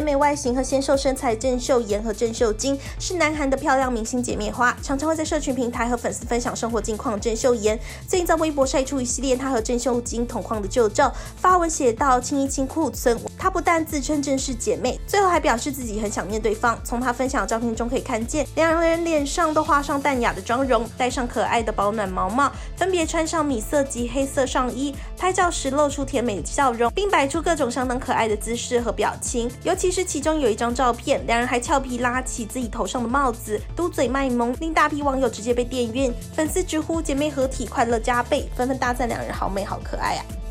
美外形和纤瘦身材郑秀妍和郑秀晶是南韩的漂亮明星姐妹花，常常会在社群平台和粉丝分享生活近况。郑秀妍最近在微博晒出一系列她和郑秀晶同框的旧照，发文写道：“亲一亲库存。”她不但自称正是姐妹，最后还表示自己很想念对方。从她分享的照片中可以看见，两人脸上都画上淡雅的妆容，戴上可爱的保暖毛帽，分别穿上米色及黑色上衣，拍照时露出甜美的笑容，并摆出各种相当可爱的姿势和表情。尤其是其中有一张照片，两人还俏皮拉起自己头上的帽子，嘟嘴卖萌，令大批网友直接被电晕。粉丝直呼姐妹合体快乐加倍，纷纷大赞两人好美好可爱啊！